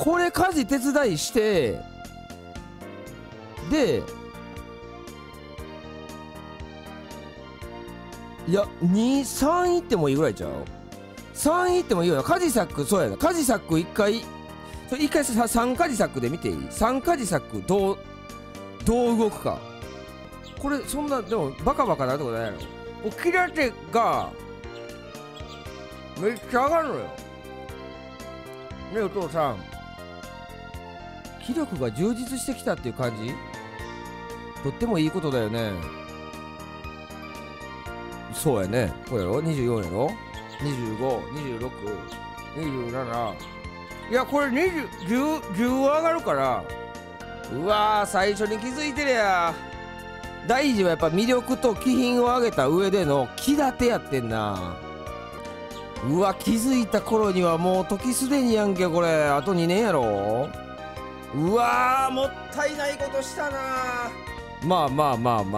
これ家事手伝いして、でいや3行ってもいいぐらいちゃう。3行ってもいいよな。家事作、そうやな、家事作1回3家事作で見ていい。3家事作どう動くか。これそんなでもバカバカなるとこないやろ。切ら手がめっちゃ上がるのよね。お父さん気力が充実してきたっていう感じ、とってもいいことだよね。そうやね。これやろ、24やろ、252627。いやこれ10上がるから。うわー、最初に気づいてるや。大事はやっぱ魅力と気品を上げた上での気立てやってんな。うわ、気づいた頃にはもう時すでにやんけ。これあと2年やろ。うわー、もったいないことしたな。まあって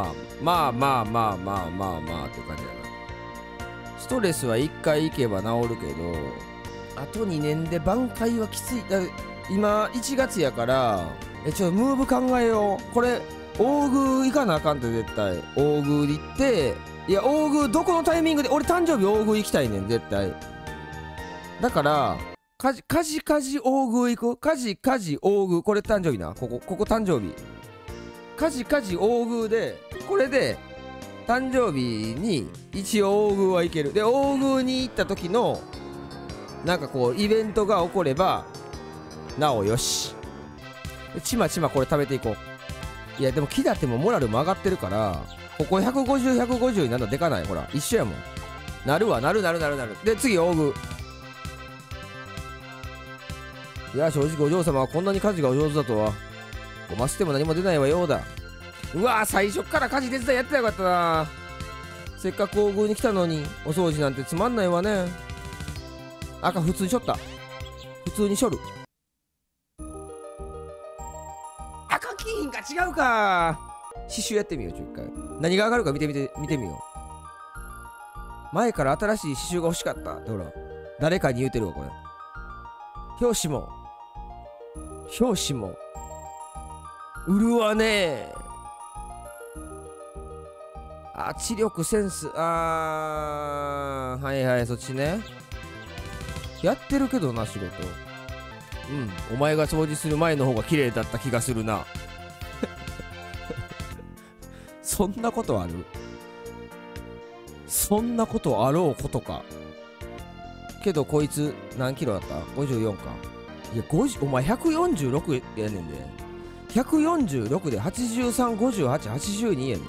感じやな。ストレスは1回行けば治るけど、あと2年で挽回はきつい。今1月やから、ちょっとムーブ考えよう。これ大宮行かなあかんって。絶対大宮で行って、いや大宮どこのタイミングで、俺誕生日大宮行きたいねん絶対。だからカジ大宮行く。カジ大宮、これ誕生日な。ここ誕生日。カジ大宮で、これで誕生日に一応大宮は行ける。で大宮に行った時のなんかこうイベントが起こればなおよし。ちまこれ食べていこう。いやでも木立てもモラルも上がってるから、ここ150になんだでかない。ほら一緒やもん。なる。で次大宮。いや正直お嬢様はこんなに家事がお上手だとは。ごましても何も出ないわようだ。うわー、最初から家事手伝いやってなかったな。せっかく大宮に来たのにお掃除なんてつまんないわね。赤普通にしょった。普通にしょる。赤金品が違うか。刺繍やってみよう。一回何が上がるか見てみよう。前から新しい刺繍が欲しかったってほら誰かに言うてるわ。これ表紙も売るわね。知力センス、はいそっちね。やってるけどな仕事。お前が掃除する前の方が綺麗だった気がするな。そんなことある？そんなことあろうことか。けどこいつ何キロだった？ 54 か。いやお前146やねんで。146で83、58、82やねん。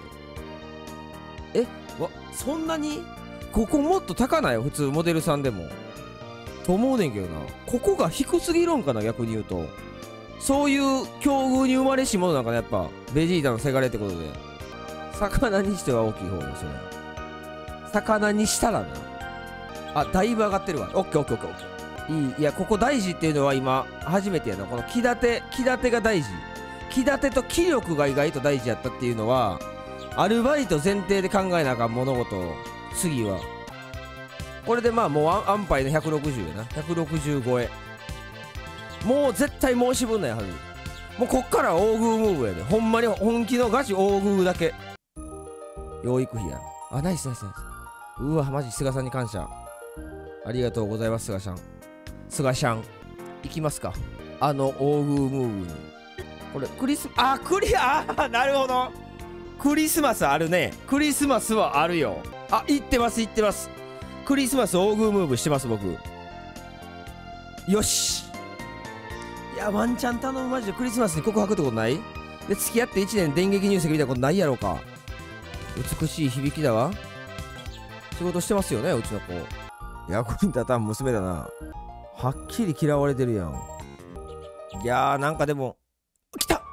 そんなに？ここもっと高ない？普通モデルさんでもと思うねんけどな。ここが低すぎるんかな。逆に言うとそういう境遇に生まれし者なんかね。やっぱベジータのせがれってことで、魚にしては大きい方よそれ。魚にしたらな。だいぶ上がってるわ。オッケー。いやここ大事っていうのは今初めてやな。この気立てが大事。気立てと気力が意外と大事やったっていうのは、アルバイト前提で考えなあかん物事を。次はこれでもう安牌の160やな。160超え。もう絶対申し分ないはず。もうこっから大宮ムーブやで。ほんまに本気のガチ大宮だけ。養育費や。ナイス。うわマジ菅さんに感謝。ありがとうございます。菅ちゃん行きますか。大宮ムーブに。これなるほど。クリスマスあるね。クリスマスはあるよ。行ってます。クリスマス大宮ムーブしてます僕。よし。いやワンチャン頼む。マジでクリスマスに告白ってことない？で付き合って1年電撃入籍みたいなことないやろか。美しい響きだわ。仕事してますよねうちの子。役に立たん娘だな。はっきり嫌われてるやん。いやーなんかでも来た。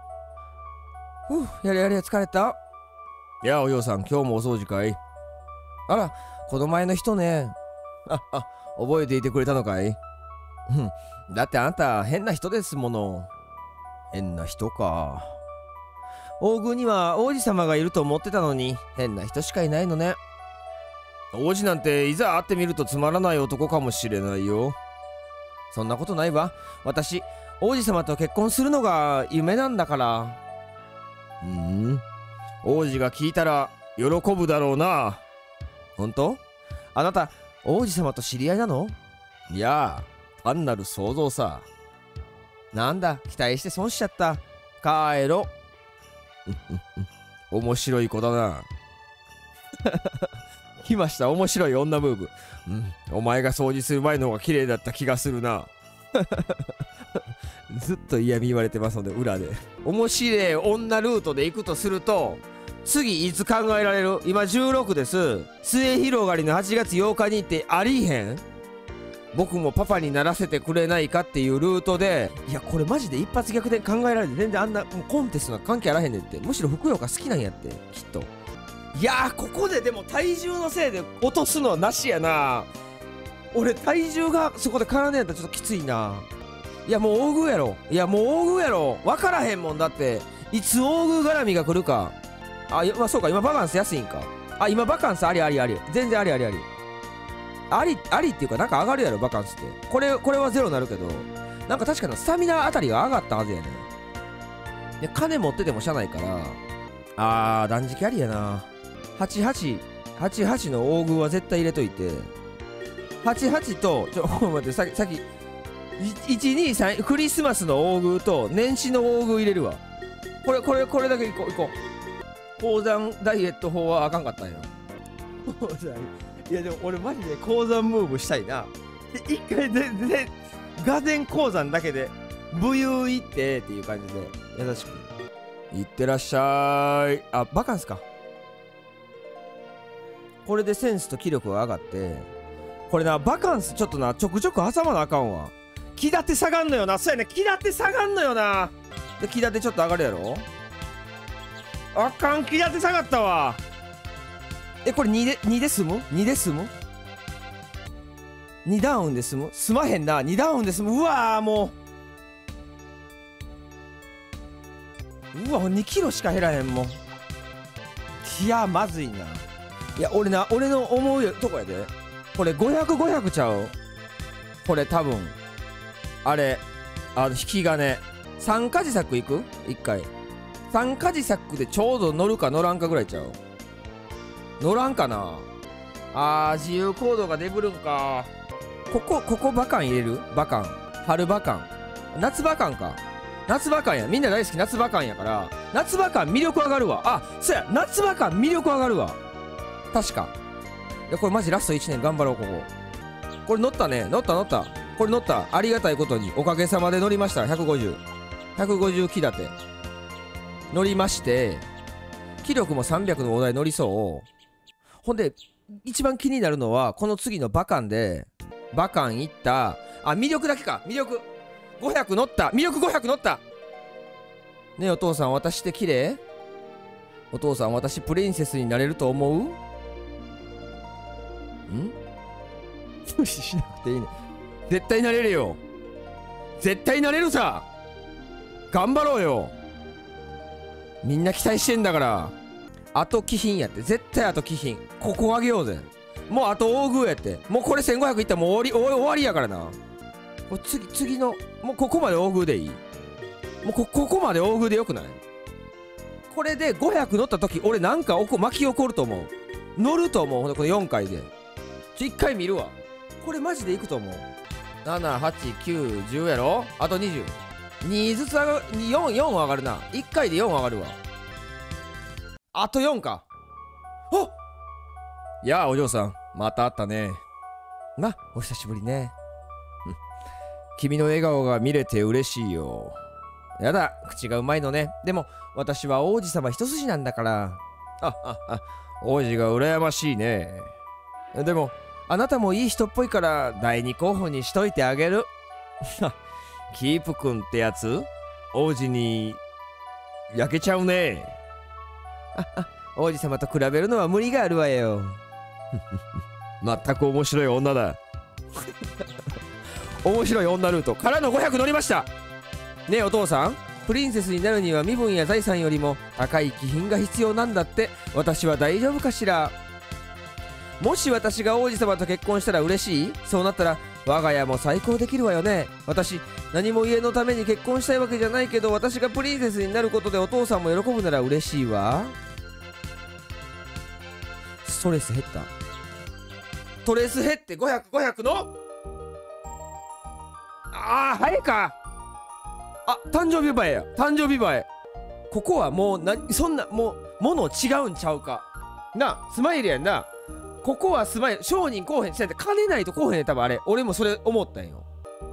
やれ疲れた。いやお嬢さん今日もお掃除かい？あらこの前の人ね。覚えていてくれたのかい？だってあんた変な人ですもの。変な人か。大宮には王子様がいると思ってたのに変な人しかいないのね。王子なんていざ会ってみるとつまらない男かもしれないよ。 そんなことないわ。私王子様と結婚するのが夢なんだから。王子が聞いたら喜ぶだろうな。本当？あなた王子様と知り合いなの？いやあ、単なる想像さ。なんだ、期待して損しちゃった。帰ろ。面白い子だな。来ました、面白い女ムーブ。お前が掃除する前の方が綺麗だった気がするな。ずっと嫌味言われてますので、裏で。面白い女ルートで行くとすると、次いつ考えられる？今16です。末広がりの8月8日にってありへん？僕もパパにならせてくれないかっていうルートで、いやこれマジで一発逆転考えられて、全然あんなもうコンテストなんか関係あらへんねんって。むしろふくよか好きなんやって、きっと。いやー、ここででも体重のせいで落とすのはなしやな。俺体重がそこで絡んでんやったらちょっときついな。いやもう大宮やろ。いやもう大宮やろ。分からへんもんだって、いつ大宮絡みが来るか。あ、まあそうか、今バカンス安いんか。あ、今バカンスありありあり。全然ありありあり。ありっていうか、なんか上がるやろバカンスって。これはゼロになるけど、なんか確かにスタミナあたりが上がったはずやねん。で金持っててもしゃないから。断食ありやな。88の大宮は絶対入れといて、88と待って、さっき123クリスマスの大宮と年始の大宮入れるわ。これだけいこう。鉱山ダイエット法はあかんかったんや。いやでも俺マジで鉱山ムーブしたいな。一回でがぜん鉱山だけで武勇行ってっていう感じで優しくいってらっしゃい。あ、バカンスか。これでセンスと気力が上がって、これなバカンスちょっとなちょくちょく挟まなあかんわ。気立て下がんのよな。そうやね、気立て下がんのよな。で気立てちょっと上がるやろ。あかん、気立て下がったわ。これ2で済む？ 2 で済む？ 2 ダウンで済む？済まへんな。2ダウンで済む。うわーもうわ2キロしか減らへんもん。いやまずいな。いや俺の思うとこやで。これ500ちゃう？これ多分あれ引き金3カジサックいく？1回3カジサックでちょうど乗るか乗らんかぐらいちゃう？乗らんかな。自由行動がデブるんか。ここバカン入れる？バカン春バカン夏バカンか。夏バカンや、みんな大好き夏バカンやから、夏バカン魅力上がるわ。そうや、夏バカン魅力上がるわ。確か。いやこれマジラスト1年頑張ろう。これ乗ったね。乗ったこれ乗った。ありがたいことにおかげさまで乗りました。150気立て乗りまして、気力も300のお題乗りそう。ほんで一番気になるのはこの次のバカンで、バカン行った魅力だけか。魅力500乗った。魅力500乗った。ねえお父さん、私って綺麗？お父さん、私プリンセスになれると思う？無視しなくていいね。絶対なれるよ。絶対なれるさ。頑張ろうよ。みんな期待してんだから。あと気品やって。絶対あと気品。ここあげようぜ。もうあと大宮やって。もうこれ1500いったらもう終わりやからな。これ次のもうここまで大宮でいい。もうここまで大宮でよくない？これで500乗った時俺なんか巻き起こると思う。乗ると思う。この4回で1回見るわ。これマジでいくと思う。7、8、9、10やろ。あと20。2ずつ上がる。4上がるな。1回で4上がるわ。あと4か。いやあお嬢さん、また会ったね。お久しぶりね。君の笑顔が見れて嬉しいよ。やだ、口がうまいのね。でも私は王子様一筋なんだから。王子が羨ましいね。でもあなたもいい人っぽいから第2候補にしといてあげる。キープ君ってやつ王子に焼けちゃうね。王子様と比べるのは無理があるわよ。全く面白い女だ。面白い女ルートからの500乗りました。ねえお父さん、プリンセスになるには身分や財産よりも高い気品が必要なんだって。私は大丈夫かしら。もし私が王子様と結婚したら嬉しい？そうなったら我が家も再興できるわよね。私何も家のために結婚したいわけじゃないけど、私がプリンセスになることでお父さんも喜ぶなら嬉しいわ。ストレス減った？トレス減って500の早いか。誕生日前や。誕生日前。ここはもうそんなもう物違うんちゃうかな。スマイルやんな。ここはスマイル。商人こうへんして金ないとこうへんねん。多分あれ俺もそれ思ったんよ。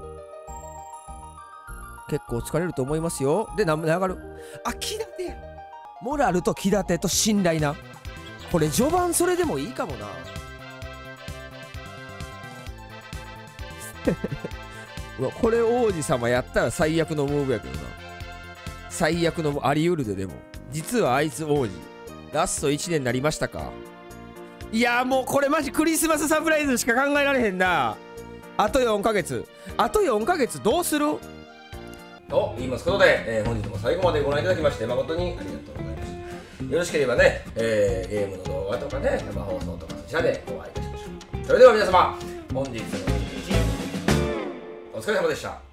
結構疲れると思いますよ。で何上がる？気立てや。モラルと気立てと信頼な。これ序盤それでもいいかもな。うわ、これ王子様やったら最悪のムーブやけどな。最悪のあり得るで。でも実はあいつ王子ラスト1年になりましたか。いやもうこれマジクリスマスサプライズしか考えられへんな。あと4ヶ月どうすると言いますことで、本日も最後までご覧いただきまして誠にありがとうございました。よろしければね、ゲームの動画とかね、生放送とかそちらでお会いいたしましょう。それでは皆様、本日の一日お疲れ様でした。